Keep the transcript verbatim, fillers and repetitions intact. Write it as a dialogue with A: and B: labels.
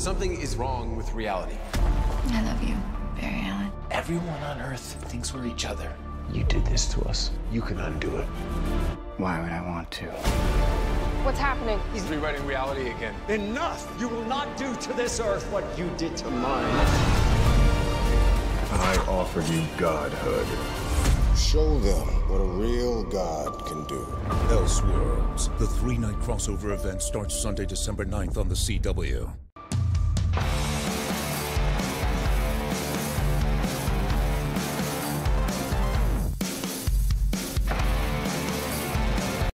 A: Something is wrong with reality.
B: I love you, Barry Allen.
C: Everyone on Earth thinks we're each other.
A: You did this to us. You can undo it.
D: Why would I want to?
E: What's happening?
A: He's rewriting reality again.
F: Enough! You will not do to this Earth what you did to mine.
G: I offer you godhood.
H: Show them what a real god can do.
I: Elseworlds, the three-night crossover event starts Sunday, December ninth on the C W.